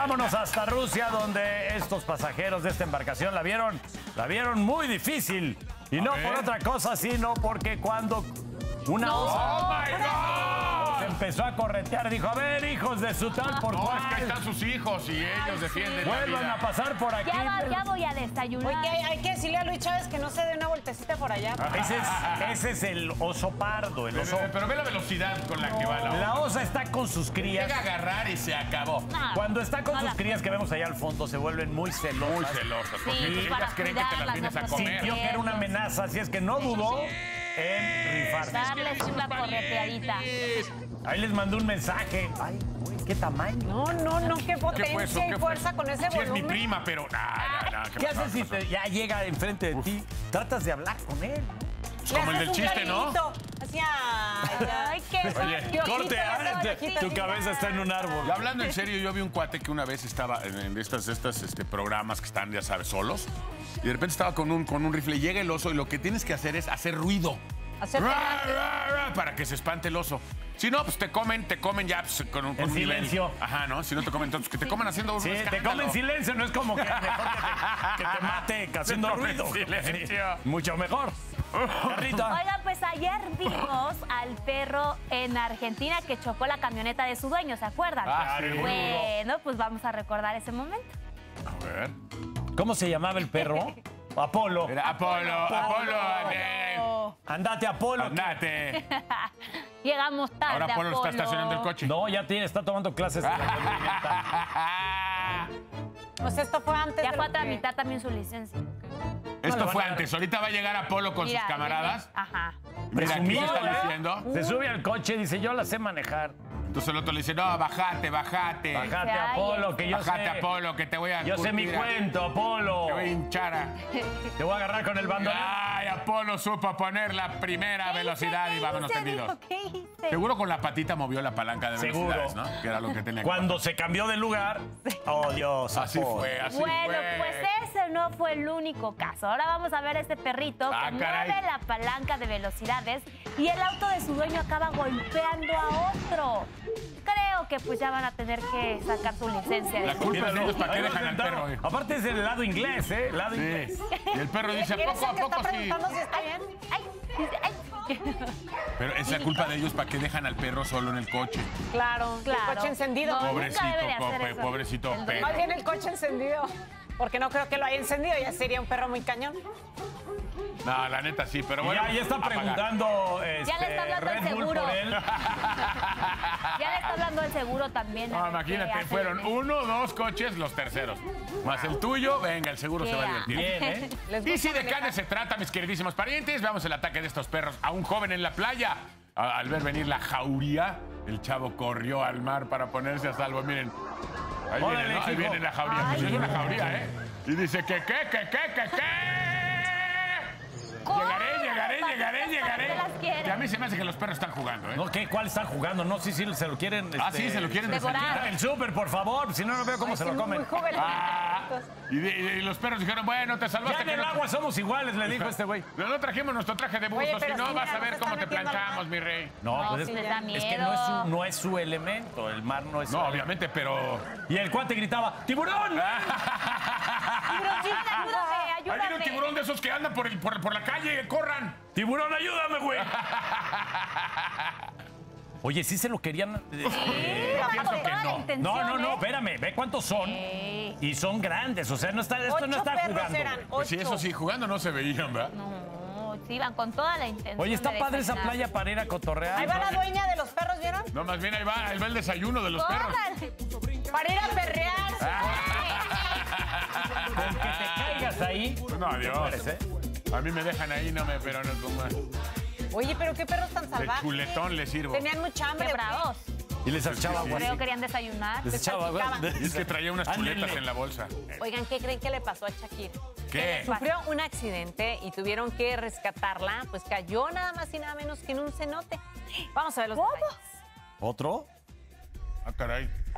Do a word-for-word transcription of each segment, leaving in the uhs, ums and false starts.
vámonos hasta Rusia, donde estos pasajeros de esta embarcación la vieron, la vieron muy difícil. Y no por otra cosa, sino porque cuando una no. osa ¡Oh, my God! se empezó a corretear, dijo, a ver, hijos de su tal por no, cual. Es que ahí están sus hijos y ellos Ay, defienden sí. la Vuelvan vida. a pasar por aquí. Ya, va, ya voy a desayunar. Oye, hay, hay que decirle a Luis Chávez que no se dé una vueltecita por allá. Ese es, ese es el oso pardo, el oso. Pero, pero ve la velocidad con la que va la La osa está con sus crías. Llega a agarrar y se acabó. No, Cuando está con no sus la- crías que vemos allá al fondo, se vuelven muy celosas. Muy celosas. Porque Sí, ellas para creen que te las cuidarlas, vienes a no comer. Sintió que era una amenaza, así es que no dudó en rifarse. Darles una correteadita. Ahí les mandó un mensaje. Ay, güey, qué tamaño. No, no, no, qué ¿Qué fue potencia eso? y ¿Qué fue? fuerza con ese Sí, es mi volumen. prima, pero... Nah, nah, nah, ¿Qué haces si te- ya llega enfrente de ti? Tratas de hablar con él, ¿no? Es Le como el haces del un chiste, ¿no? cariñito. Así, ay, Ay, qué Oye, bonito. corte, ah, esa tu- orejita tu así, cabeza está en un árbol. Y hablando en serio, yo vi un cuate que una vez estaba en, en estas, estas este, programas que están, ya sabes, solos. Y de repente estaba con un, con un rifle. Llega el oso y lo que tienes que hacer es hacer ruido. Hacer Ra, ra, ra, para que se espante el oso. Si no, pues te comen, te comen ya pues, con, un- con En un nivel. silencio. Ajá, ¿no? Si no te comen, entonces que te coman haciendo un Sí, te escándalo. come en silencio, no es como que mejor que te, que te mate haciendo Te come en ruido. silencio. Mucho mejor. Carlita. Oigan, pues ayer vimos al perro en Argentina que chocó la camioneta de su dueño, ¿se acuerdan? Ah, sí. Bueno, pues vamos a recordar ese momento. A ver. ¿Cómo se llamaba el perro? Apolo. Era Apolo, Apolo, ande, Andate, Apolo. andate. Llegamos tarde, Ahora Apolo está Apolo. estacionando el coche. No, ya tiene, está tomando clases. de la Pues esto fue antes Ya de fue a lo que- tramitar también su licencia. Esto van fue a dar- antes. Ahorita va a llegar Apolo con Mira, sus camaradas. viene- Ajá. Mira, aquí Presumido, está ¿eh? diciendo. Se sube al coche y dice, yo la sé manejar. Entonces el otro le dice, no, bajate, bajate. Bájate, Ay, Apolo, que yo Bajate, sé. Apolo, que te voy a... Yo sé mi curtir a- cuento, Apolo. Te voy a hinchar a... Te voy a agarrar con el bandolero. Ay, Apolo supo poner la primera ¿Qué velocidad hice? y ¿Qué vámonos hice? tendidos. Dijo, ¿qué hice? Seguro con la patita movió la palanca de Seguro. velocidades, ¿no? Que era lo que tenía que Cuando se cambió de lugar. Oh, Dios. pasar. Así Apolo. fue, así Bueno, fue. pues ese no fue el único caso. Ahora vamos a ver a este perrito Ah, que caray. mueve la palanca de velocidades y el auto de su dueño acaba golpeando a otro. Creo que pues ya van a tener que sacar su licencia. La de culpa es de Míralo, ellos, ¿para qué ahí lo dejan al sentaron. perro? eh? Aparte es del lado inglés, ¿eh? Lado inglés. Sí. Y el perro dice, ¿a ¿Eres poco, el a que está poco sí? preguntando si está bien? Ay, dice, ay. Pero es la culpa de ellos, ¿para qué dejan al perro solo en el coche? Claro, Claro. el coche encendido. No, Pobrecito, nunca debe de hacer cope, eso. pobrecito El perro. Más bien el coche encendido. Porque no creo que lo haya encendido, ya sería un perro muy cañón. No, la neta sí, pero Y bueno. ya, ya está apagar. preguntando este, Ya le está hablando el Red Bull seguro. por él. Ya le está hablando el seguro también. a No, ver qué imagínate, hace. fueron uno, dos coches, los terceros. Más el tuyo, venga, el seguro se va a Yeah. divertir. Bien, ¿eh? Les Y gusta si de manejar. canes se trata, mis queridísimos parientes, veamos el ataque de estos perros a un joven en la playa. A- Al ver venir la jauría, el chavo corrió al mar para ponerse a salvo. Miren, ahí Órale, viene, ¿no? Ahí hijo. viene la jauría. Ay, Pues es una no. jauría, ¿eh? Y dice que qué, que qué, que qué. Llegaré, llegaré, llegaré, llegaré. ¿Para qué las quieren? Y a mí se me hace que los perros están jugando, ¿eh? No, ¿qué? ¿Cuál están jugando? No, sí, sí, se lo quieren. Ah, este, sí, se lo quieren devorar. desayunar. El súper, por favor, si no, no veo cómo Ay, se sí, lo muy- comen. Muy joven. Ah, y, de- y los perros dijeron, bueno, te Ya salvaste. en que el no- agua somos iguales, le dijo este güey. No, no trajimos nuestro traje de buzo, Oye, si pero no sí, vas mira, a ver no se cómo está te metiendo al planchamos, mar. mi rey. No, No, pues sí es, les da es que no es, miedo. su, no es su elemento, el mar no es No, su obviamente, pero... Y el cuate gritaba, ¡tiburón! Tiburoncín, ayúdame, Ahí viene un ayúdame. tiburón de esos que andan por, el- por, por la calle, corran. ¡Tiburón, ayúdame, güey! Oye, sí se lo querían... Sí, pienso con que toda la no. intención, No, no, no, ¿eh? espérame, ve cuántos son. Sí. Y son grandes, o sea, no está, esto no Ocho está perros jugando. eran, güey. ocho. Pues sí, eso sí, jugando no se veían, ¿verdad? No, sí, iban con toda la intención. Oye, está de padre esa desayunar. playa para ir a cotorrear. Ahí va la dueña de los perros, ¿vieron? No, más bien ahí va, ahí va el desayuno de los perros. Órale. Para ir a perrear. Con que te caigas ahí. No, adiós. mueres, ¿eh? A mí me dejan ahí, no me, pero no como... Oye, pero qué perros tan De salvajes. chuletón le sirvo. Tenían mucha hambre. Qué ¿o qué? bravos. Y les echaba sí. agua. Creo que querían desayunar. Les echaba agua. salpicaban. Y es que traía unas chuletas Ándele. en la bolsa. Oigan, ¿qué creen que le pasó a Shakira? ¿Qué? Sufrió un accidente y tuvieron que rescatarla, pues cayó nada más y nada menos que en un cenote. Vamos a ver los ¿Cómo? detalles. ¿Otro? Ah, caray.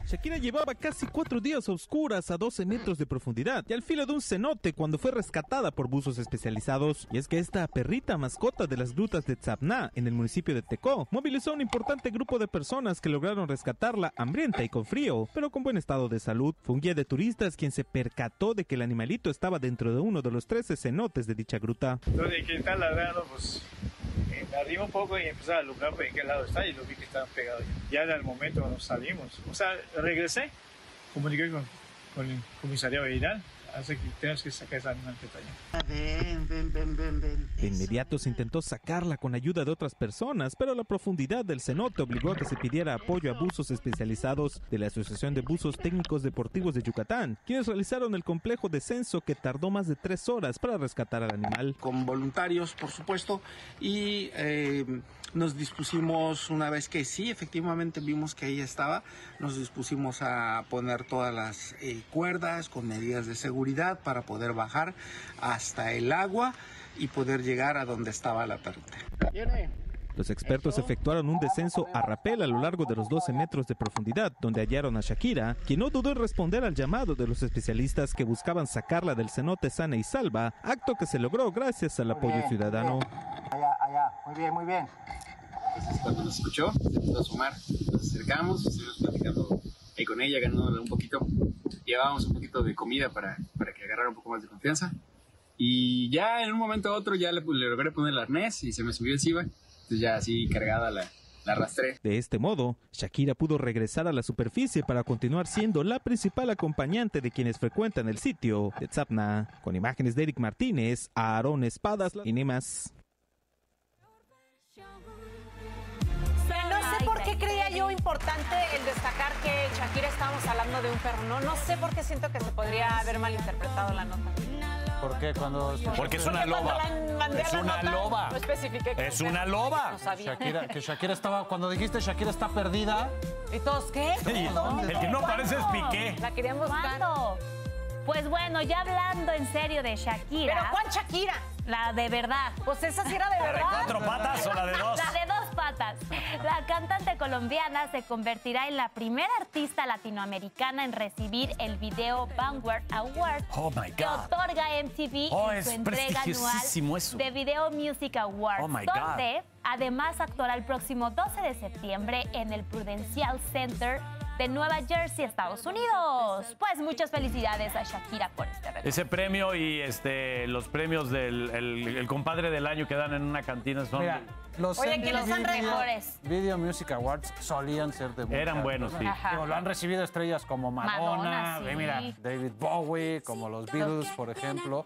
Shakira llevaba casi cuatro días a oscuras a doce metros de profundidad y al filo de un cenote cuando fue rescatada por buzos especializados. Y es que esta perrita mascota de las grutas de Tzapná, en el municipio de Tecó, movilizó a un importante grupo de personas que lograron rescatarla hambrienta y con frío, pero con buen estado de salud. Fue un guía de turistas quien se percató de que el animalito estaba dentro de uno de los trece cenotes de dicha gruta. Entonces, que está ladrando, pues eh, me arriba un poco y empecé a alumbrar en qué lado está y lo vi que estaban pegados. Ya en el momento cuando salimos, o sea, regresé, comuniqué con, con el comisariado vecinal, hace que tengas que sacar esa animal que está allá. Ven, ven, ven, ven, ven. De inmediato se intentó sacarla con ayuda de otras personas, pero la profundidad del cenote obligó a que se pidiera apoyo a buzos especializados de la Asociación de Buzos Técnicos Deportivos de Yucatán, quienes realizaron el complejo descenso que tardó más de tres horas para rescatar al animal. Con voluntarios, por supuesto, y eh, nos dispusimos, una vez que sí, efectivamente vimos que ella estaba, nos dispusimos a poner todas las eh, cuerdas con medidas de seguridad para poder bajar hasta el agua y poder llegar a donde estaba la perrita. Los expertos efectuaron un descenso a rapel a lo largo de los doce metros de profundidad, donde hallaron a Shakira, quien no dudó en responder al llamado de los especialistas que buscaban sacarla del cenote sana y salva, acto que se logró gracias al apoyo ciudadano. Allá, allá, muy bien, muy bien. Entonces, cuando nos escuchó, se empezó a sumar, nos acercamos, estuvimos platicando ahí con ella, ganándole un poquito. Llevábamos un poquito de comida para, para que agarrara un poco más de confianza. Y ya en un momento u otro ya le, le logré poner el arnés y se me subió encima. Entonces ya así cargada la, la arrastré. De este modo, Shakira pudo regresar a la superficie para continuar siendo la principal acompañante de quienes frecuentan el sitio de Tzapná. Con imágenes de Eric Martínez, Aarón Espadas y Nemas. No sé por qué creía yo importante el destacar que Shakira estábamos hablando de un perro. No, no sé por qué siento que se podría haber malinterpretado la nota. ¿Por qué? Cuando... Porque es una loba. Es una loba. No especifiqué que Es una loba. No sabía. Shakira, que Shakira estaba... Cuando dijiste Shakira está perdida... ¿Y todos qué? El que no parece es Piqué. La querían buscar. ¿Cuándo? Pues bueno, ya hablando en serio de Shakira. ¿Pero cuál Shakira? La de verdad. Pues esa sí era de ¿La de verdad. cuatro patas o la de dos? La de dos patas. La cantante colombiana se convertirá en la primera artista latinoamericana en recibir el Video Vanguard Award Oh my que God. otorga M T V Oh, en es su entrega prestigiosísimo anual eso. de Video Music Awards, Oh my God. donde además actuará el próximo doce de septiembre en el Prudential Center de Nueva Jersey, Estados Unidos. Pues muchas felicidades a Shakira por este reto. Ese premio y este los premios del el, el compadre del año que dan en una cantina son... Mira, los Oye, M T que los V son mejores. Video Music Awards solían ser de Eran mucha- buenos, sí. Ajá. Digo, lo han recibido estrellas como Madonna, Madonna, ve, sí. mira, David Bowie, como los Beatles, por ejemplo,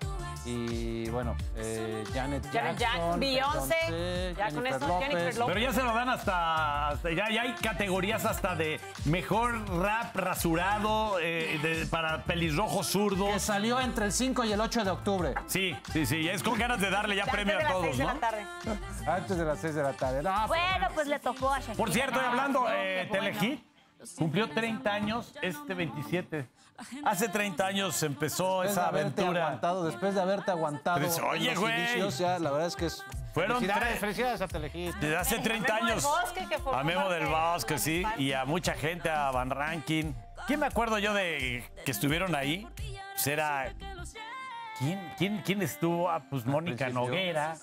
y bueno, eh, Janet Janet Jackson, Jackson, Beyoncé, ya con Jennifer eso, López. Jennifer López. Pero ya se lo dan hasta... hasta- ya, ya hay categorías hasta de mejor rap rasurado, eh, de- para pelirrojo Que zurdo. salió entre el cinco y el ocho de octubre, Sí, sí, sí. Es con ganas de darle ya Antes premio de a las todos, seis de ¿no? la tarde. antes de las seis de la tarde. No, Bueno, pues le tocó a Shakira. Por cierto, y hablando, Ah, eh, qué bueno. Telehit cumplió treinta años este veintisiete. Hace treinta años empezó después de esa haberte aventura. aguantado, después de haberte aguantado Pues, en oye, los güey. inicios, ya la verdad es que es... Fueron felicidades, tres- felicidades a Telehit. Desde hace treinta Memo del años. Bosque, que formó A Memo parte del de- Bosque, sí. Y a mucha gente, a Van Rankin. ¿Quién me acuerdo yo de que estuvieron ahí? Pues era... ¿Quién, quién, quién estuvo? Ah, pues Mónica principio. Noguera.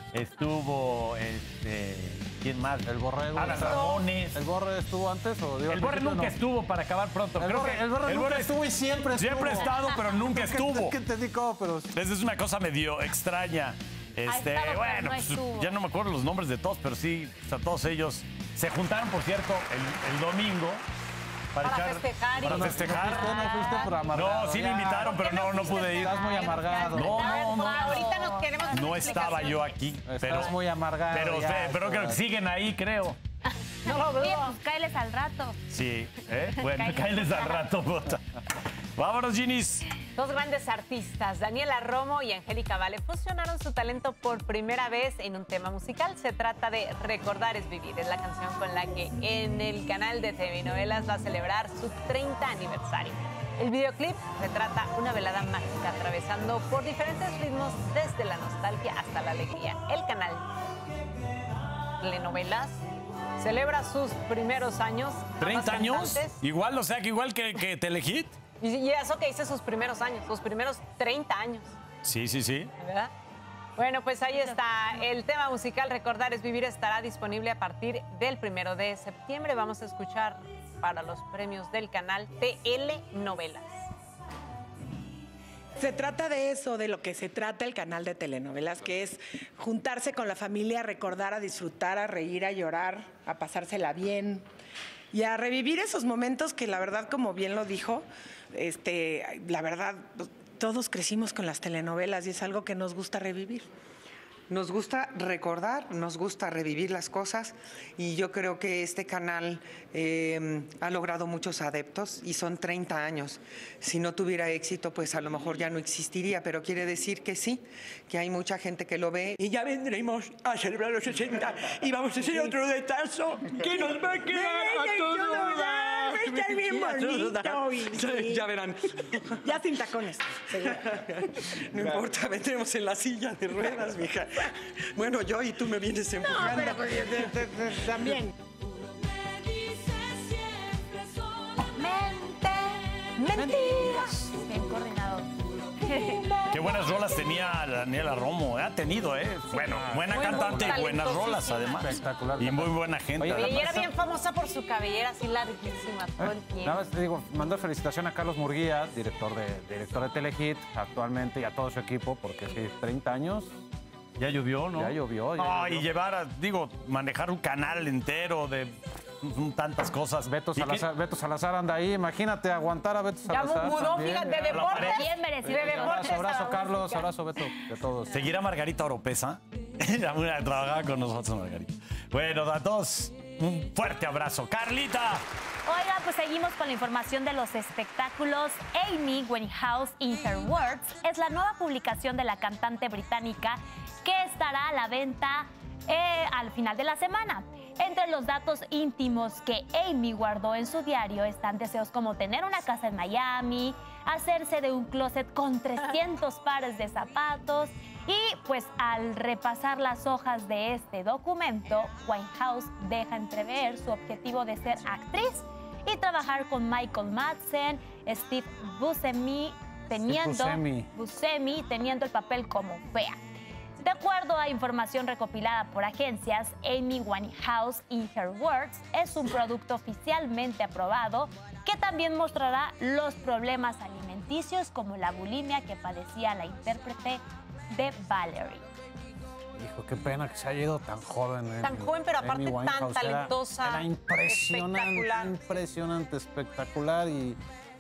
Estuvo, este... ¿Quién más? El Borrego. Ana Ramones. ¿El Borre estuvo antes o dio al El Borre principio? nunca No. estuvo para acabar pronto. El Creo Borre, que el Borre nunca Borre estuvo y siempre estuvo. Siempre ha estado, pero nunca estuvo. Es que entendí cómo, pero... Esa es una cosa medio extraña. Este, estado, pero bueno, no pues, estuvo. ya no me acuerdo los nombres de todos, pero sí, o sea, todos ellos se juntaron, por cierto, el, el domingo para, Para echar- festejar y- Para No, festejar. Usted no fuiste por amargado. No, sí me ya. invitaron, pero no, no pude ir. Estás muy amargado. No, no, no. Ahorita nos queremos una No estaba explicación. yo aquí. Estás pero, muy amargado. Pero, ya, usted- pero esto- que siguen ahí, creo. No lo Oye, dudo. pues cáeles al rato. Sí, ¿eh? Bueno, Cállate. cáeles al rato, bota. Vámonos, Ginis. Dos grandes artistas, Daniela Romo y Angélica Vale, fusionaron su talento por primera vez en un tema musical. Se trata de Recordar es Vivir. Es la canción con la que en el canal de T V Novelas va a celebrar su treinta aniversario. El videoclip retrata una velada mágica atravesando por diferentes ritmos desde la nostalgia hasta la alegría. El canal Telenovelas celebra sus primeros años. ¿treinta años? Cantantes. Igual, o sea, que igual que, que Telehit. Y, y eso que dice sus primeros años, sus primeros treinta años, Sí, sí, sí. ¿verdad? Bueno, pues ahí está el tema musical. Recordar es vivir estará disponible a partir del primero de septiembre. Vamos a escuchar para los premios del canal T L Novelas. Se trata de eso, de lo que se trata el canal de telenovelas, que es juntarse con la familia, a recordar, a disfrutar, a reír, a llorar, a pasársela bien y a revivir esos momentos que la verdad, como bien lo dijo, este, la verdad, todos crecimos con las telenovelas y es algo que nos gusta revivir. Nos gusta recordar, nos gusta revivir las cosas y yo creo que este canal eh, ha logrado muchos adeptos y son treinta años. Si no tuviera éxito, pues a lo mejor ya no existiría, pero quiere decir que sí, que hay mucha gente que lo ve. Y ya vendremos a celebrar los sesenta y vamos a hacer otro detazo que nos va a quedar a todos. Va a estar bien bonito. y- Ya verán. Ya sin tacones. No importa, vendremos en la silla de ruedas, mija. Bueno, yo y tú me vienes empujando. pero pues, de- de- de- también. Mente, mentiras. Bien coordinado. Qué buenas rolas tenía Daniela Romo. Ha tenido, ¿eh? Bueno, buena Muy, muy cantante y buenas rolas, talentosísima. además. Espectacular. Y muy buena gente. Oye, Oye, y además. era bien famosa por su cabellera así larguísima todo el tiempo. Nada más te digo, mando felicitación a Carlos Murguía, director de, director de Telehit, actualmente, y a todo su equipo, porque sí, treinta años. Ya llovió, ¿no? Ya llovió, ya No, llovió. y llevar, a, digo, manejar un canal entero de mm, tantas cosas. Beto ¿Y qué? Salazar, Beto Salazar anda ahí, imagínate aguantar a Beto Ya Salazar. mudó, también. fíjate, de A la pared. deportes. Bien merecido. De deportes Abrazo, a abrazo la Carlos, música. abrazo Beto, de todos. ¿Seguirá Margarita Oropesa? Ella una- trabajaba con nosotros, Margarita. Bueno, a todos, un fuerte abrazo. ¡Carlita! Oiga, pues seguimos con la información de los espectáculos. Amy Winehouse in Her Words es la nueva publicación de la cantante británica que estará a la venta eh, al final de la semana. Entre los datos íntimos que Amy guardó en su diario están deseos como tener una casa en Miami, hacerse de un closet con trescientos pares de zapatos y pues al repasar las hojas de este documento, Winehouse deja entrever su objetivo de ser actriz y trabajar con Michael Madsen, Steve Buscemi teniendo, Buscemi. Buscemi teniendo el papel como fea. De acuerdo a información recopilada por agencias, Amy Winehouse in Her Words es un producto oficialmente aprobado que también mostrará los problemas alimenticios como la bulimia que padecía la intérprete de Valerie. Hijo, qué pena que se haya ido tan joven. eh. Tan joven, pero aparte Amy tan Winehouse era- talentosa, Era impresionante, espectacular. impresionante, espectacular. Y,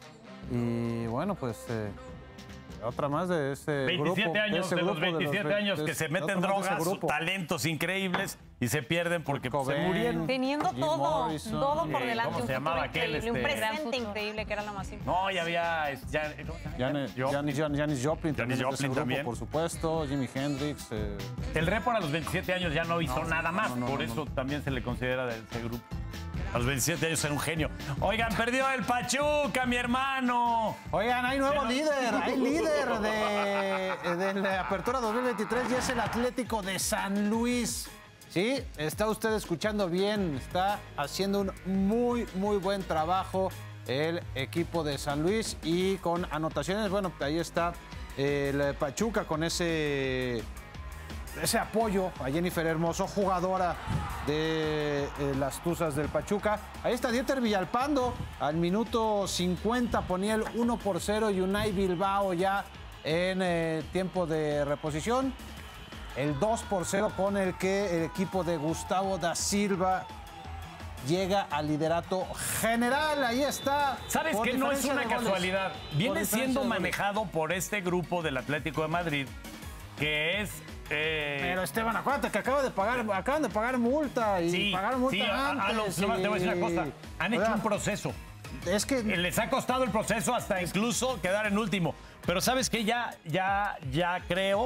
y bueno, pues eh, otra más de ese veintisiete grupo. años, ese de los grupo de veintisiete ve- años de- que se otra meten más de ese drogas, grupo. talentos increíbles y se pierden porque pues, se Cobain, murieron. Teniendo Jim todo, Morrison. todo por Eh, delante. ¿cómo un se futuro llamaba aquel, increíble, un este? Gran presente futuro. increíble, que era lo más importante. No, ya había... es- Ya, ¿cómo se llama? Janis, Yo- Janis, Janis, Janis Joplin, también de ese Joplin grupo, también. por supuesto, Jimi Hendrix. eh, El Repor a los veintisiete años ya no hizo No, nada más, no, no, por no, eso no. también se le considera de ese grupo. A los veintisiete años era un genio. Oigan, perdió el Pachuca, mi hermano. Oigan, hay nuevo líder, hay líder de, de la Apertura dos mil veintitrés y es el Atlético de San Luis. Sí, está usted escuchando bien, está haciendo un muy, muy buen trabajo el equipo de San Luis y con anotaciones, bueno, ahí está el Pachuca con ese... ese apoyo a Jennifer Hermoso, jugadora de eh, las Tuzas del Pachuca. Ahí está Dieter Villalpando, al minuto cincuenta ponía el uno por cero y Unai Bilbao ya en eh, tiempo de reposición. El dos por cero con el que el equipo de Gustavo da Silva llega al liderato general. Ahí está. ¿Sabes Por qué? No es diferencia una de goles. casualidad. Por Viene diferencia siendo de goles. manejado por este grupo del Atlético de Madrid, que es... eh, Pero Esteban, acuérdate que acaba de pagar, acaban de pagar multa y sí, pagaron multa sí, a- a antes. los- nomás te voy a decir una cosa. Han y- hecho Oiga, un proceso. Es que Les ha costado el proceso hasta incluso quedar en último. Pero ¿sabes qué? Ya, ya, ya creo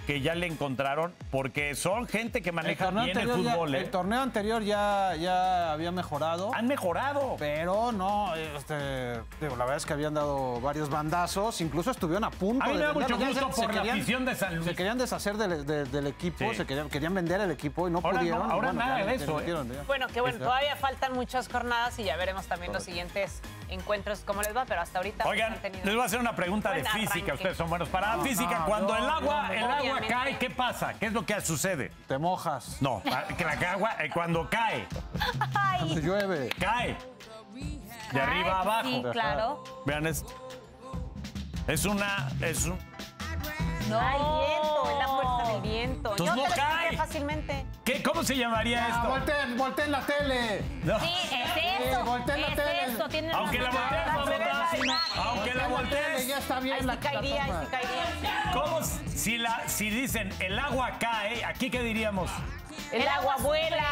que ya le encontraron? Porque son gente que maneja torneo bien el anterior ya- fútbol, ¿eh? El torneo anterior ya, ya había mejorado. Han mejorado. Pero no, este, digo, la verdad es que habían dado varios bandazos, incluso estuvieron a punto A mí de me da venderlo. mucho Ya gusto se- por se la afición de San Luis. Se querían deshacer del, de- del equipo, Sí. se querían, querían vender el equipo y no Ahora no, pudieron. ahora Bueno, nada ya de le eso, ¿eh? permitieron, ya. Bueno, que bueno, Está. todavía faltan muchas jornadas y ya veremos también los siguientes encuentros cómo les va, pero hasta ahorita pues, Oigan, han tenido les voy a hacer una pregunta de buen física. arranque. Ustedes son buenos para la física. no, Cuando no, el agua, no, el agua obviamente. cae, ¿qué pasa? ¿Qué es lo que sucede? Te mojas. No, que la agua, eh, cuando cae, Cuando llueve. cae. De arriba a abajo. Sí, claro. Vean esto. Es una. Es un. No. Ah, el viento, es la fuerza del viento. Entonces Yo no te lo cae. expliqué fácilmente. ¿Qué, ¿Cómo se llamaría Ah, esto? volteen, volteen la tele. No. Sí, es eso. voltea la es tele. eso. Tienes Aunque la razón. voltees, mamota. Aunque la Volteen tele, voltees. ya está bien Ahí la sí caería, ahí tapa. sí caería. ¿Cómo si, la, si dicen el agua cae? ¿Aquí qué diríamos? El agua vuela.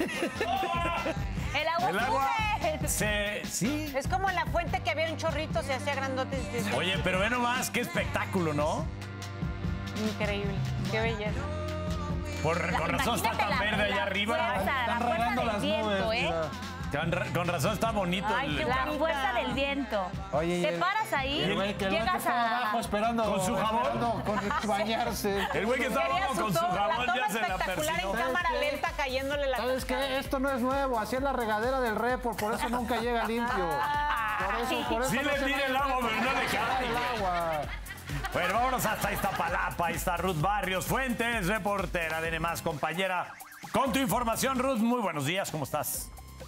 El agua El agua sube. se. Sí. Es como en la fuente que había un chorrito, se hacía grandote. y se- Oye, pero ve nomás, qué espectáculo, ¿no? Increíble, qué belleza. Por, con razón está tan Imagínate la- verde allá la arriba. fuerza, la Están fuerza regando del las viento, nubes. ¿eh? mira. Con, ra- con razón está bonito. Ay, el- qué La bonita. fuerza del viento. Oye, y Te el- paras ahí, El güey que, el güey que llegas estaba a... abajo esperando. ¿Con su jabón? esperando con bañarse. El güey que está Quería abajo su con su toma, jabón la toma ya se la espectacular persinó. en cámara ¿Sabes qué? lenta cayéndole la ¿Sabes cascada. qué? Esto no es nuevo. Así es la regadera del report, por eso nunca llega limpio. Por eso, por eso Sí no le se tira va el agua, pero no le cae. el agua. Bueno, vámonos hasta Iztapalapa. Ahí está Ruth Barrios Fuentes, reportera de Nemás, compañera. Con tu información, Ruth, muy buenos días, ¿cómo estás?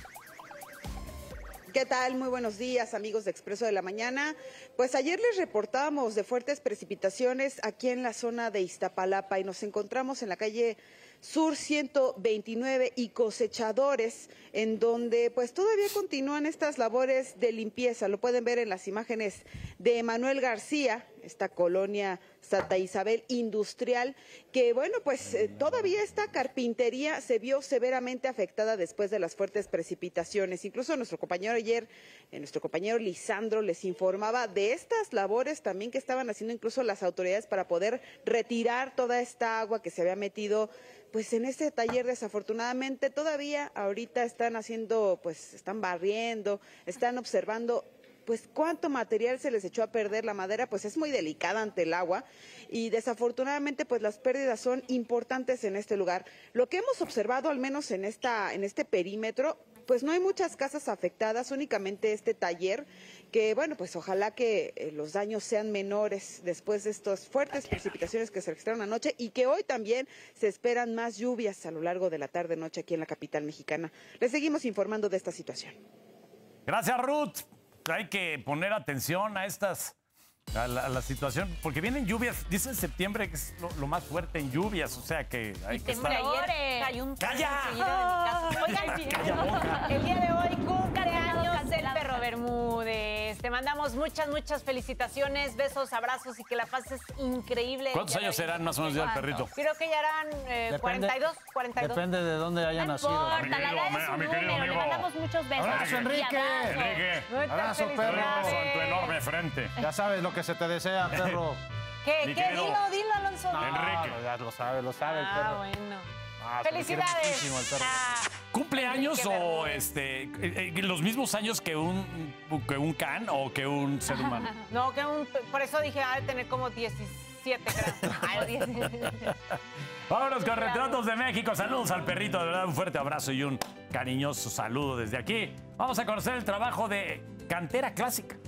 ¿Qué tal? Muy buenos días, amigos de Expreso de la Mañana. Pues ayer les reportábamos de fuertes precipitaciones aquí en la zona de Iztapalapa y nos encontramos en la calle Sur ciento veintinueve y Cosechadores, en donde pues todavía continúan estas labores de limpieza. Lo pueden ver en las imágenes de Manuel García, esta colonia Santa Isabel industrial, que bueno, pues eh, todavía esta carpintería se vio severamente afectada después de las fuertes precipitaciones. Incluso nuestro compañero ayer, eh, nuestro compañero Lisandro les informaba de estas labores también que estaban haciendo incluso las autoridades para poder retirar toda esta agua que se había metido pues en este taller. Desafortunadamente todavía ahorita están haciendo, pues están barriendo, están observando pues cuánto material se les echó a perder. La madera pues es muy delicada ante el agua y desafortunadamente pues las pérdidas son importantes en este lugar. Lo que hemos observado al menos en esta en este perímetro, pues no hay muchas casas afectadas, únicamente este taller, que bueno, pues ojalá que eh, los daños sean menores después de estas fuertes precipitaciones que se registraron anoche y que hoy también se esperan más lluvias a lo largo de la tarde-noche aquí en la capital mexicana. Les seguimos informando de esta situación. Gracias, Ruth. Hay que poner atención a estas, a la, a la situación, porque vienen lluvias. Dice septiembre que es lo, lo más fuerte en lluvias, o sea que hay que estar... Ayer cayó un ¡Calla! enseguida de mi casa. Oigan, ¡Calla boca! el día de hoy cumpleaños del Perro Bermúdez. Te mandamos muchas, muchas felicitaciones, besos, abrazos y que la pases increíble. ¿Cuántos Ya de años hoy. serán más o menos ya el perrito? Creo que ya eran eh, Depende- cuarenta y dos, cuarenta y dos. Depende de dónde haya No nacido. importa, la edad amigo, es un a mi querido número. Le amigo. mandamos muchos besos. Abrazo, Y Enrique. abrazos. Enrique, Muchas Abrazo, perro. felicidades. en tu enorme frente. Ya sabes lo que se te desea, perro. ¿Qué? Mi ¿Qué? querido Dilo, dilo, Alonso. No, Enrique. no, ya lo sabe, lo sabe el Ah, perro. bueno. Ah, se le quiere Felicidades. muchísimo el perro. Ah, ¿Cumple años Enrique o Bermúdez. este, eh, eh, los mismos años que un, que un can o que un ser humano? no, que un, por eso dije, ha de tener como diecisiete, creo. Ay, diecisiete. Vámonos con Retratos de México. Saludos al perrito, de verdad, un fuerte abrazo y un cariñoso saludo desde aquí. Vamos a conocer el trabajo de Cantera Clásica.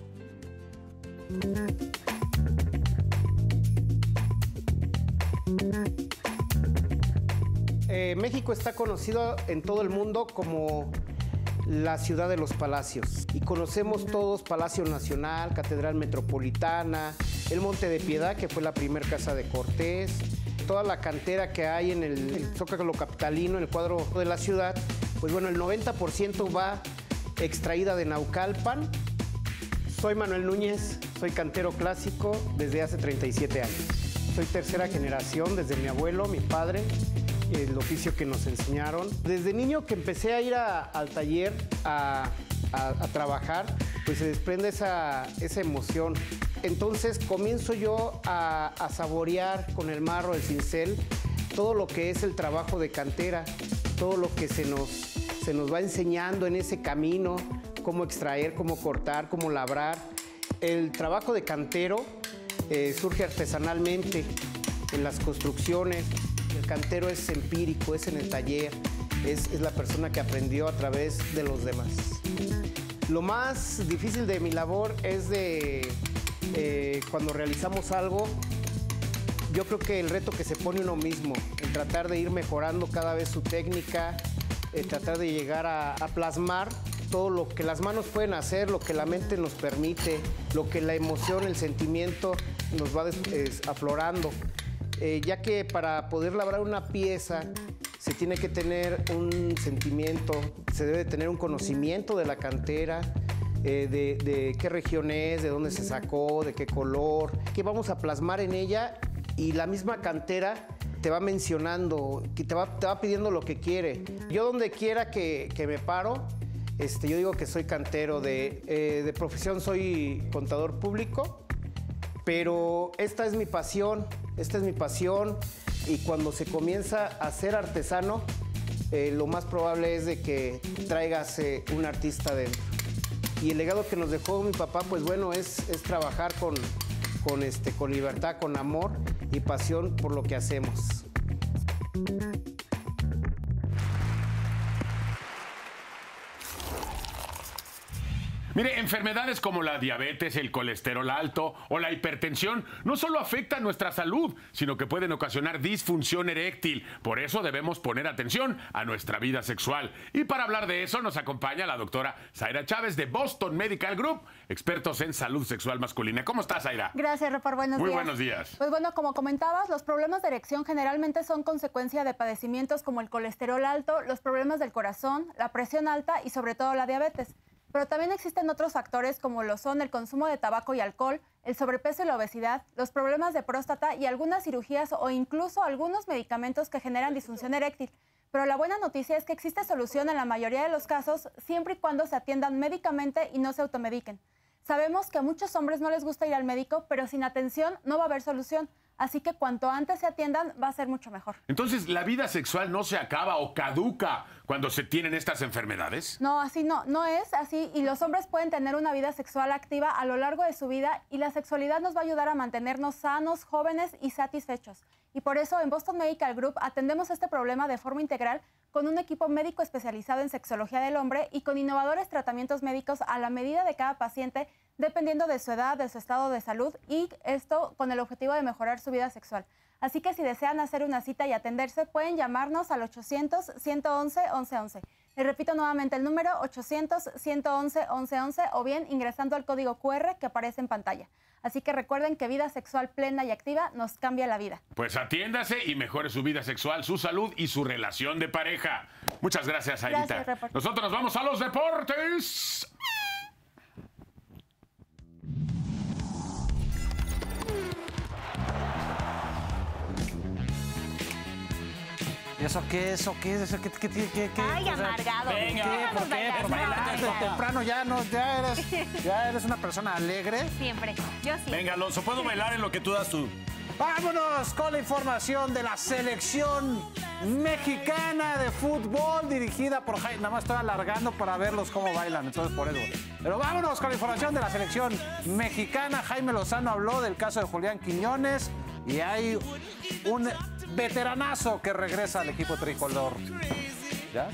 Eh, México está conocido en todo el mundo como la ciudad de los palacios. Y conocemos todos Palacio Nacional, Catedral Metropolitana, el Monte de Piedad, que fue la primer casa de Cortés, toda la cantera que hay en el, el Zócalo capitalino, en el cuadro de la ciudad. Pues bueno, el noventa por ciento va extraída de Naucalpan. Soy Manuel Núñez, soy cantero clásico desde hace treinta y siete años. Soy tercera generación desde mi abuelo, mi padre, el oficio que nos enseñaron. Desde niño que empecé a ir a- al taller a, a- a trabajar, pues se desprende esa, esa emoción Entonces comienzo yo a, a saborear con el marro, el cincel, todo lo que es el trabajo de cantera, todo lo que se nos, se nos va enseñando en ese camino, cómo extraer, cómo cortar, cómo labrar. El trabajo de cantero eh, surge artesanalmente en las construcciones. El cantero es empírico, es en el taller, es, es la persona que aprendió a través de los demás. Lo más difícil de mi labor es de eh, cuando realizamos algo, yo creo que el reto que se pone uno mismo, el tratar de ir mejorando cada vez su técnica, el tratar de llegar a, a plasmar todo lo que las manos pueden hacer, lo que la mente nos permite, lo que la emoción, el sentimiento nos va des, aflorando. Eh, ya que para poder labrar una pieza se tiene que tener un sentimiento, se debe tener un conocimiento de la cantera, eh, de, de qué región es, de dónde se sacó, de qué color, qué vamos a plasmar en ella, y la misma cantera te va mencionando, que te, va, te va pidiendo lo que quiere. Yo donde quiera que, que me paro, este, yo digo que soy cantero, de, eh, de profesión soy contador público, pero esta es mi pasión, esta es mi pasión, y cuando se comienza a ser artesano, eh, lo más probable es de que traigas eh, un artista dentro. Y el legado que nos dejó mi papá, pues bueno, es, es trabajar con, con, este, con libertad, con amor y pasión por lo que hacemos. Mire, enfermedades como la diabetes, el colesterol alto o la hipertensión no solo afectan nuestra salud, sino que pueden ocasionar disfunción eréctil. Por eso debemos poner atención a nuestra vida sexual. Y para hablar de eso nos acompaña la doctora Zaira Chávez de Boston Medical Group, expertos en salud sexual masculina. ¿Cómo estás, Zaira? Gracias, Repor. Buenos Muy días. Muy buenos días. Pues bueno, como comentabas, los problemas de erección generalmente son consecuencia de padecimientos como el colesterol alto, los problemas del corazón, la presión alta y sobre todo la diabetes. Pero también existen otros factores como lo son el consumo de tabaco y alcohol, el sobrepeso y la obesidad, los problemas de próstata y algunas cirugías o incluso algunos medicamentos que generan disfunción eréctil. Pero la buena noticia es que existe solución en la mayoría de los casos siempre y cuando se atiendan médicamente y no se automediquen. Sabemos que a muchos hombres no les gusta ir al médico, pero sin atención no va a haber solución. Así que cuanto antes se atiendan, va a ser mucho mejor. Entonces, ¿la vida sexual no se acaba o caduca cuando se tienen estas enfermedades? No, así no, no es así. Y los hombres pueden tener una vida sexual activa a lo largo de su vida y la sexualidad nos va a ayudar a mantenernos sanos, jóvenes y satisfechos. Y por eso en Boston Medical Group atendemos este problema de forma integral con un equipo médico especializado en sexología del hombre y con innovadores tratamientos médicos a la medida de cada paciente, dependiendo de su edad, de su estado de salud, y esto con el objetivo de mejorar su vida sexual. Así que si desean hacer una cita y atenderse, pueden llamarnos al ochocientos, ciento once, once once. Les repito nuevamente el número ochocientos, ciento once, once once o bien ingresando al código cu erre que aparece en pantalla. Así que recuerden que vida sexual plena y activa nos cambia la vida. Pues atiéndase y mejore su vida sexual, su salud y su relación de pareja. Muchas gracias, Zairita. Gracias, Nosotros nos vamos a los deportes. ¿Y eso qué? ¿Eso qué? ¿Eso qué? ¿Qué? ¿Qué? qué, qué? Ay, O sea, amargado. Venga, ¿Por qué? ¿Por qué? ¿Por qué? Desde temprano ya, no, ya, eres, ya eres una persona alegre. Siempre, yo sí. Venga, Alonso, ¿puedo bailar en lo que tú das tú? Vámonos con la información de la selección mexicana de fútbol dirigida por Jaime. Nada más estoy alargando para verlos cómo bailan, entonces por eso. Pero vámonos con la información de la selección mexicana. Jaime Lozano habló del caso de Julián Quiñones y hay un veteranazo que regresa al equipo tricolor. ¿Ya?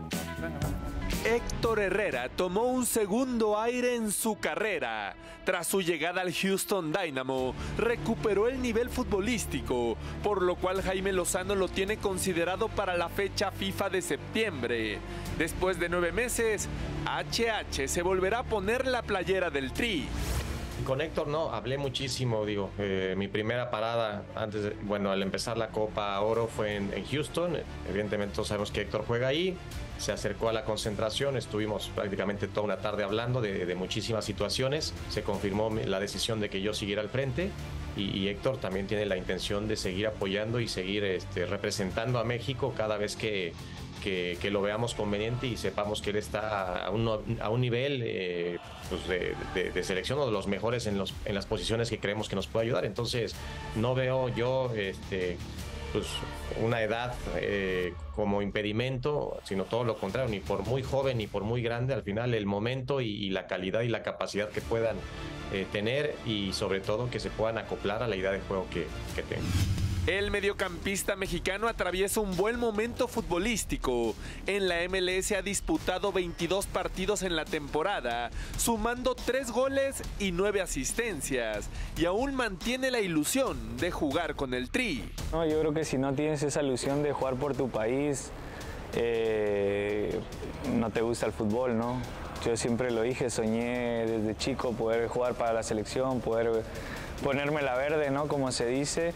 Héctor Herrera tomó un segundo aire en su carrera. Tras su llegada al Houston Dynamo, recuperó el nivel futbolístico, por lo cual Jaime Lozano lo tiene considerado para la fecha FIFA de septiembre. Después de nueve meses, H H se volverá a poner la playera del Tri. Con Héctor no, hablé muchísimo, digo, eh, mi primera parada antes, de, bueno, al empezar la Copa Oro fue en, en Houston, evidentemente todos sabemos que Héctor juega ahí, se acercó a la concentración, estuvimos prácticamente toda una tarde hablando de, de muchísimas situaciones, se confirmó la decisión de que yo siguiera al frente y, y Héctor también tiene la intención de seguir apoyando y seguir este, representando a México cada vez que que, que lo veamos conveniente y sepamos que él está a un, a un nivel eh, pues de, de, de selección o de los mejores en, los, en las posiciones que creemos que nos puede ayudar. Entonces no veo yo este, pues, una edad eh, como impedimento, sino todo lo contrario, ni por muy joven ni por muy grande, al final el momento y, y la calidad y la capacidad que puedan eh, tener y sobre todo que se puedan acoplar a la idea de juego que, que tengan. El mediocampista mexicano atraviesa un buen momento futbolístico. En la M L S ha disputado veintidós partidos en la temporada, sumando tres goles y nueve asistencias, y aún mantiene la ilusión de jugar con el Tri. No, yo creo que si no tienes esa ilusión de jugar por tu país, eh, no te gusta el fútbol, ¿no? Yo siempre lo dije, soñé desde chico poder jugar para la selección, poder ponerme la verde, ¿no? Como se dice.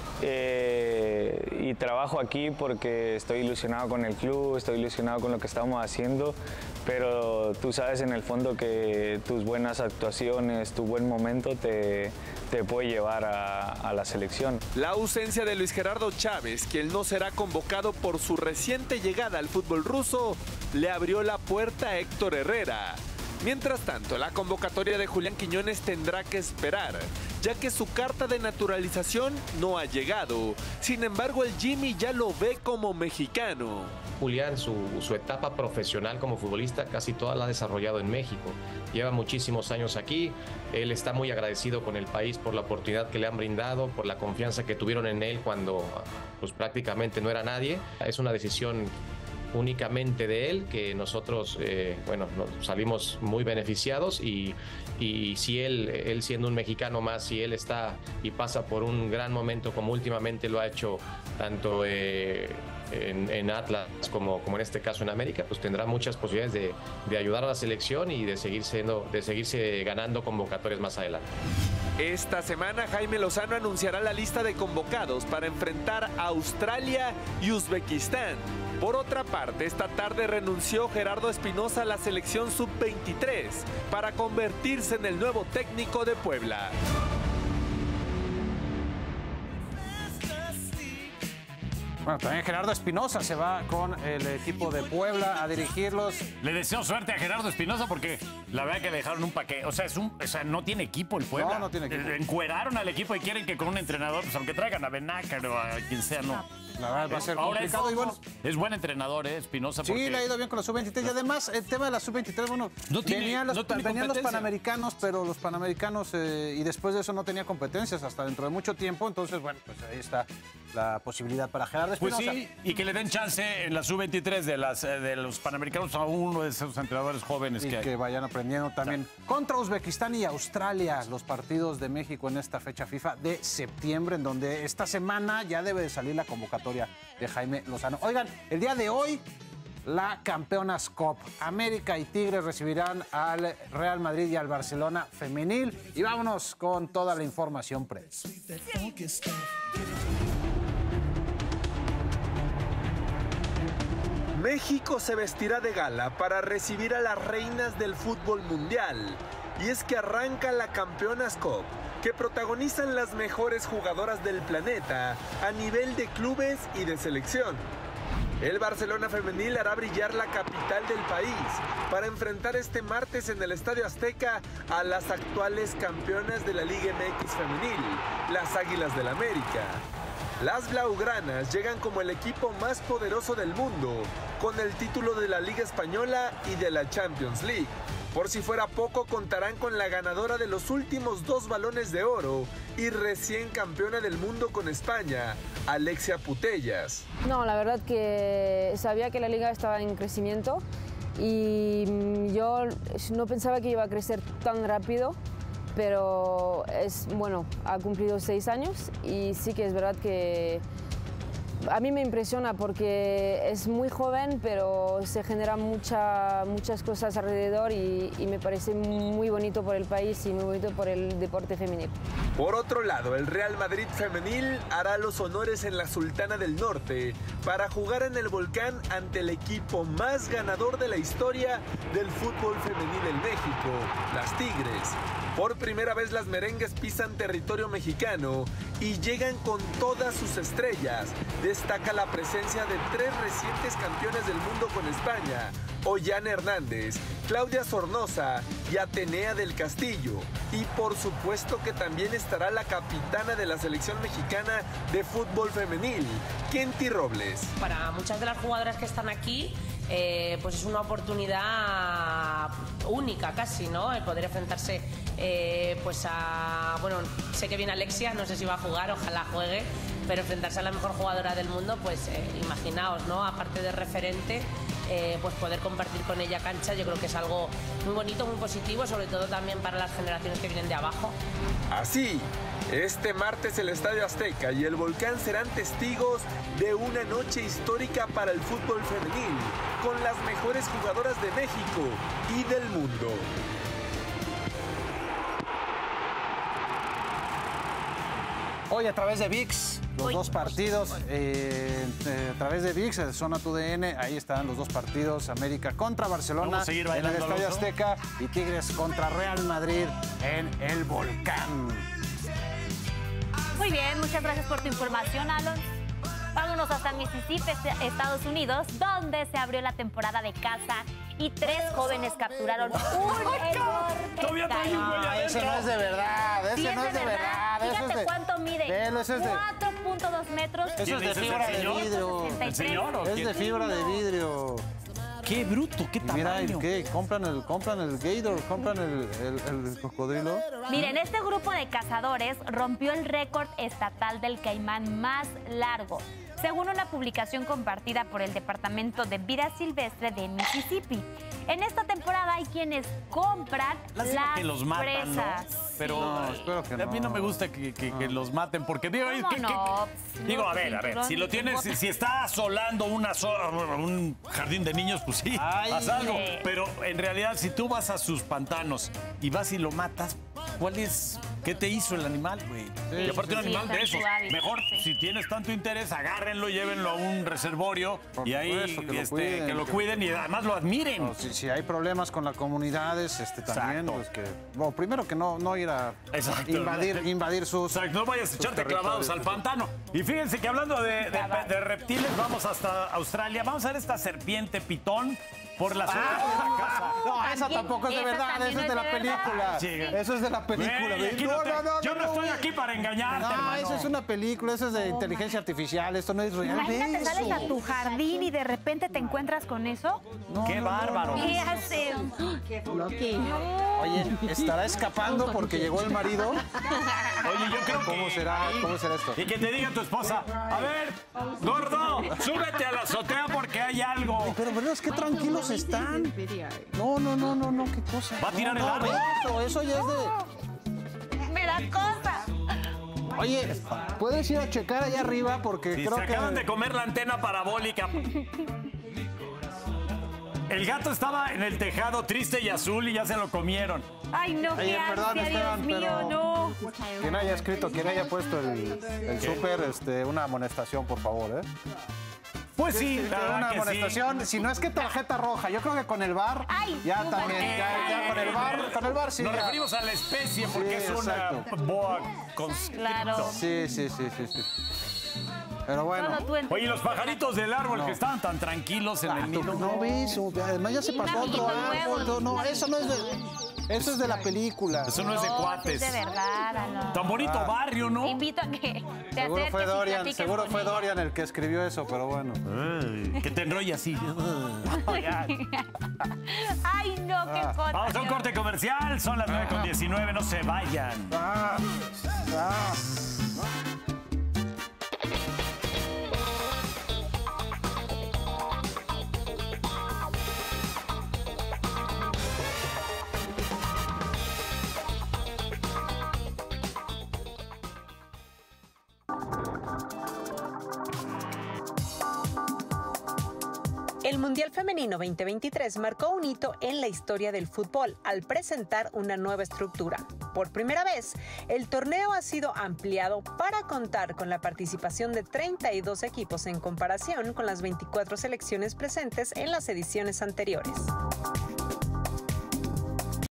Eh, y trabajo aquí porque estoy ilusionado con el club, estoy ilusionado con lo que estamos haciendo, pero tú sabes en el fondo que tus buenas actuaciones, tu buen momento te, te puede llevar a, a la selección. La ausencia de Luis Gerardo Chávez, quien no será convocado por su reciente llegada al fútbol ruso, le abrió la puerta a Héctor Herrera. Mientras tanto, la convocatoria de Julián Quiñones tendrá que esperar, ya que su carta de naturalización no ha llegado. Sin embargo, el Jimmy ya lo ve como mexicano. Julián, su, su etapa profesional como futbolista casi toda la ha desarrollado en México. Lleva muchísimos años aquí, él está muy agradecido con el país por la oportunidad que le han brindado, por la confianza que tuvieron en él cuando pues, prácticamente no era nadie. Es una decisión únicamente de él, que nosotros eh, bueno, nos salimos muy beneficiados y, y si él, él siendo un mexicano más, si él está y pasa por un gran momento como últimamente lo ha hecho tanto eh, en, en Atlas como, como en este caso en América, pues tendrá muchas posibilidades de, de ayudar a la selección y de, seguir siendo, de seguirse ganando convocatorias más adelante. Esta semana Jaime Lozano anunciará la lista de convocados para enfrentar a Australia y Uzbekistán. Por otra parte, esta tarde renunció Gerardo Espinosa a la selección sub veintitrés para convertirse en el nuevo técnico de Puebla. Bueno, también Gerardo Espinosa se va con el equipo de Puebla a dirigirlos. Le deseo suerte a Gerardo Espinosa porque la verdad que le dejaron un paquete. O sea, es un, o sea, no tiene equipo el Puebla. No, no tiene equipo. Encueraron al equipo y quieren que con un entrenador, pues aunque traigan a Benácar o a quien sea, no. La verdad va a ser Ahora complicado. Es, y bueno, es buen entrenador, ¿eh? Espinosa. Sí, le ha ido bien con la sub veintitrés. Y además, el tema de la sub veintitrés, bueno, no tiene, venían, los, no tiene venían los panamericanos, pero los panamericanos, eh, y después de eso no tenía competencias hasta dentro de mucho tiempo. Entonces, bueno, pues ahí está la posibilidad para Gerardo Espinosa. Pues sí, y que le den chance en la sub veintitrés de, las, de los panamericanos a uno de esos entrenadores jóvenes. Y que, que vayan aprendiendo también. O sea, contra Uzbekistán y Australia, los partidos de México en esta fecha FIFA de septiembre, en donde esta semana ya debe de salir la convocatoria de Jaime Lozano. Oigan, el día de hoy, la Campeonas Cup. América y Tigres recibirán al Real Madrid y al Barcelona femenil. Y vámonos con toda la información previa. México se vestirá de gala para recibir a las reinas del fútbol mundial. Y es que arranca la Campeonas Cup, que protagonizan las mejores jugadoras del planeta a nivel de clubes y de selección. El Barcelona femenil hará brillar la capital del país para enfrentar este martes en el Estadio Azteca a las actuales campeonas de la Liga M X femenil, las Águilas del América. Las blaugranas llegan como el equipo más poderoso del mundo, con el título de la Liga Española y de la Champions League. Por si fuera poco, contarán con la ganadora de los últimos dos balones de oro y recién campeona del mundo con España, Alexia Putellas. No, la verdad que sabía que la liga estaba en crecimiento y yo no pensaba que iba a crecer tan rápido, pero es, bueno, ha cumplido seis años y sí que es verdad que a mí me impresiona porque es muy joven, pero se generan mucha, muchas cosas alrededor y, y me parece muy bonito por el país y muy bonito por el deporte femenil. Por otro lado, el Real Madrid femenil hará los honores en la Sultana del Norte para jugar en el Volcán ante el equipo más ganador de la historia del fútbol femenil en México, las Tigres. Por primera vez las merengues pisan territorio mexicano y llegan con todas sus estrellas, destaca la presencia de tres recientes campeones del mundo con España, Ollane Hernández, Claudia Sornosa y Atenea del Castillo. Y por supuesto que también estará la capitana de la selección mexicana de fútbol femenil, Kenty Robles. Para muchas de las jugadoras que están aquí, eh, pues es una oportunidad única casi, ¿no? El poder enfrentarse eh, pues a... Bueno, sé que viene Alexia, no sé si va a jugar, ojalá juegue, pero enfrentarse a la mejor jugadora del mundo, pues eh, imaginaos, ¿no? Aparte de referente, eh, pues poder compartir con ella cancha, yo creo que es algo muy bonito, muy positivo, sobre todo también para las generaciones que vienen de abajo. Así, este martes el Estadio Azteca y el Volcán serán testigos de una noche histórica para el fútbol femenil, con las mejores jugadoras de México y del mundo. Hoy a través de V I X, los Hoy. dos partidos, eh, eh, a través de V I X, Zona Tu D N, ahí están los dos partidos, América contra Barcelona en el Estadio Azteca y Tigres contra Real Madrid en el Volcán. Muy bien, muchas gracias por tu información, Alon. Vámonos hasta Mississippi, Estados Unidos, donde se abrió la temporada de caza y tres jóvenes capturaron un enorme No, ese no es de verdad, ese sí, no es de verdad. Fíjate eso es de... cuánto mide. Velo, eso es de... cuatro punto dos metros. Eso es de fibra de vidrio. ¿El señor o Es quién? de fibra de vidrio. Qué bruto, qué tamaño. Mira, el qué, compran el, compran el gator, compran el, el, el cocodrilo. Miren, este grupo de cazadores rompió el récord estatal del caimán más largo, según una publicación compartida por el Departamento de Vida Silvestre de Mississippi. En esta temporada hay quienes compran Lástima las que los matan, presas. ¿no? Pero No, espero que a mí no me gusta que, que- que los maten, porque digo, ¿Cómo ¿qué- qué- no? qué- digo, a ver, a ver, si lo tienes, si, si está asolando una so- un jardín de niños, pues sí, Ay. haz algo. Sí. Pero en realidad, si tú vas a sus pantanos y vas y lo matas, ¿cuál es? ¿Qué te hizo el animal, güey? Sí, y aparte sí, un sí, animal está de en esos, su hábitat, mejor, sí. si tienes tanto interés, agárrenlo, llévenlo a un reservorio Por y ahí supuesto, que lo este, cuiden, que lo que- cuiden y además lo admiren. No, si, si hay problemas con las comunidades, este, también, Exacto. pues que... Bueno, primero que no, no ir a Exacto. invadir, invadir sus... Exacto, no vayas a sus echarte clavados al territorios. pantano. Y fíjense que hablando de, de- de reptiles, vamos hasta Australia. Vamos a ver esta serpiente pitón por la zona de la casa. No, esa También- tampoco es de esa verdad, también eso es no de es la de verdad. película. Sí. Eso es de la película. Güey, ¿ves? aquí no te- yo no estoy aquí para engañarte, No, hermano. eso es una película, eso es de inteligencia artificial, esto no es real. Imagínate, Ve sales eso. a tu jardín y de repente te encuentras con eso. No, ¡Qué no, bárbaro! ¿Qué hace? Oye, ¿estará escapando porque llegó el marido? Oye, yo creo ¿Cómo que... será, cómo será esto? Y que te diga tu esposa, a ver, gordo, súbete a la azotea porque hay algo. Pero, pero es que tranquilos están. No, no, no, no, no, qué cosa. Va a tirar no, el no, árbol. Eso, eso ya es de... Me da cosa. Oye, ¿puedes ir a checar allá arriba? Porque Si creo se que... acaban de comer la antena parabólica. El gato estaba en el tejado triste y azul y ya se lo comieron. Ay, no, Oye, qué perdón, ansia, Esteban, Dios mío, pero- no. Quien haya escrito, quien haya puesto el, el súper, este, una amonestación, por favor, ¿eh? Pues sí, la verdad una que sí. amonestación, si no es que tarjeta roja, yo creo que con el bar, Ay, ya no, también, porque- ya, ya con el bar, con el bar sí. Nos ya. referimos a la especie porque Sí, es una exacto. boa constrictor. Claro. Sí, sí, sí, sí, sí. Pero bueno. Solo tú entiendes. Oye, los pajaritos del árbol No. que estaban tan tranquilos en Ah, el tú- nido. no ves, o- además ya se pasó a otro amiguitos árbol. nuevos. No, eso no es de, eso es de la película. Eso no es de No, cuates. es de verdad, Alon. Tan bonito Ah. barrio, Te ¿no? invito a que te Seguro acerques fue y Dorian, platiques seguro con fue ella. Dorian el que escribió eso, pero bueno. Ay, que te enrolla así. Ay, no, qué Ah. cosa. Vamos a un corte comercial. Son las nueve con diecinueve. No se vayan. Ah, ah. El Mundial Femenino veinte veintitrés marcó un hito en la historia del fútbol al presentar una nueva estructura. Por primera vez, el torneo ha sido ampliado para contar con la participación de treinta y dos equipos en comparación con las veinticuatro selecciones presentes en las ediciones anteriores.